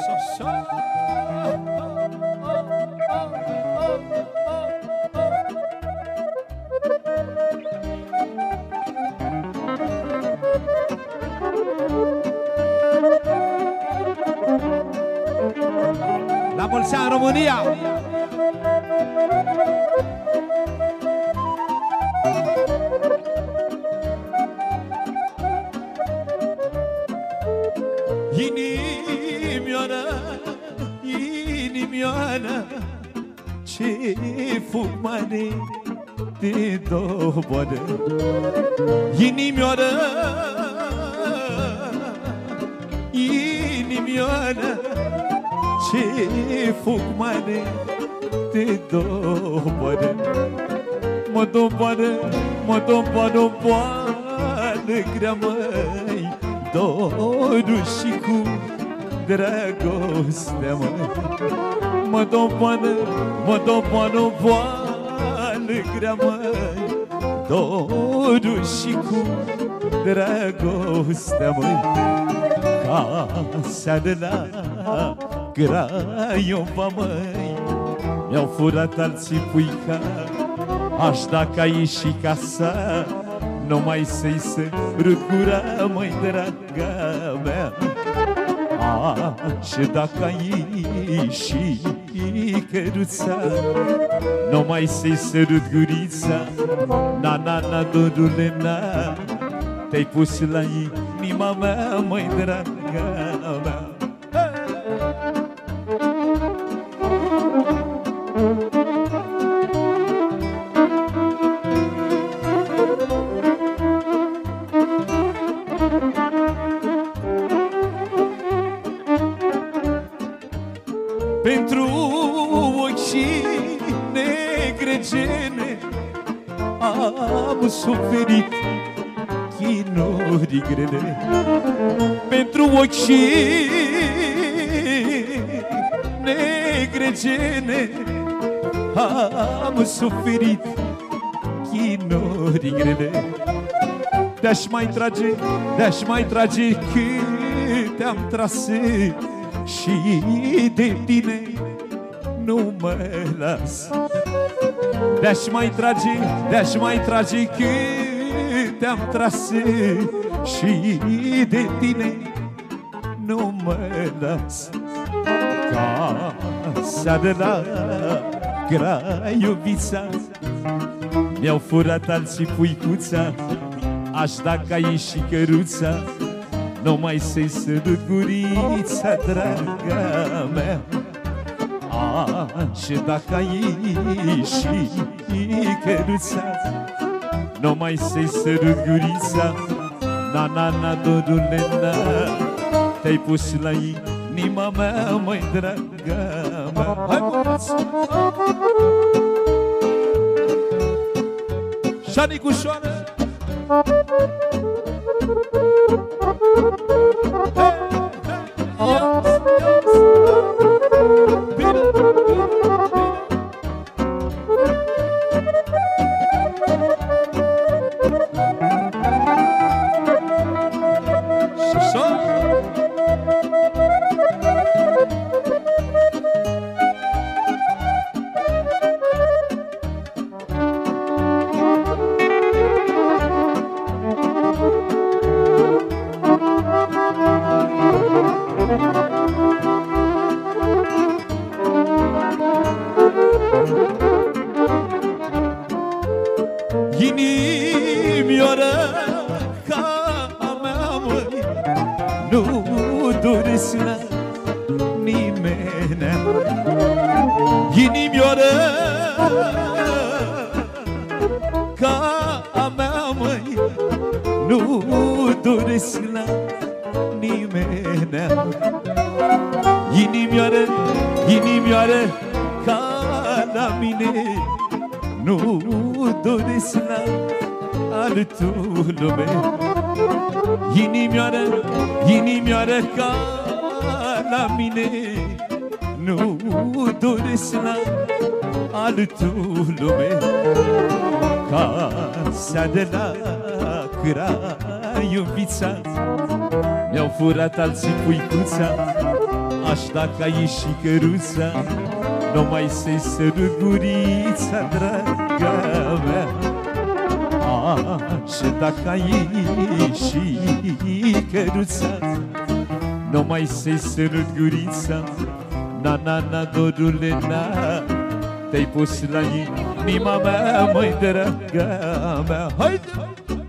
La mulți ani, România! Inimioară, inimioară, ce fumare te doboară. Inimioară, inimioară, ce fumare te doboară. Mă doboară, mă doboară, boară grea, măi, dorul și cu dragostea, măi. Mă doboară, boară grea, măi, dorul și cu dragostea, măi. Casa de la Craiova, măi, mi-au furat alții puica. Aș dacă ai și casa, numai să-i sărut gura, măi, draga mea. Și dacă ai și căruța, numai să-i sărut gurița. Na, na, na, dorule, na, te-ai pus la inima mea, măi, draga mea. Pentru ochii negregene am suferit chinuri grele. Pentru ochii negregene am suferit chinuri grele. Te-aș mai trage, te-aș mai trage cât te-am trase, și de tine nu mă las. Te-aș mai trage, te-aș mai trage cât te-am trase, și de tine nu mă las. Casa de la Craiovița, mi-au furat alții puicuța. Aș dacă ai și căruța, numai să-i sărut gurița, draga mea. Și dacă ai și căruța, numai să-i sărut gurița. Na, na, na, dorule, na, te-ai pus la inima mea, măi, draga mea. Hai, băuți! Șanicușoară! Inimioară ca a mea, măi, nu doresc la nimeni. Inimioară ca a mea, măi, nu doresc la nimeni. Inimioară, inimioară ca la mine, nu doresc la altul lume. Inimioară, inimioară ca la mine, nu doresc la altul lume. Casa de la Craiovița, mi-au furat alții puicuța. Aș dacă ai și căruța, numai să-i sărut gurița, draga mea. Și dacă ai și căruța, numai să-i sărut gurița, na, na, na, dorule, na. Te-ai pus la inima mea, măi, draga mea. Haide!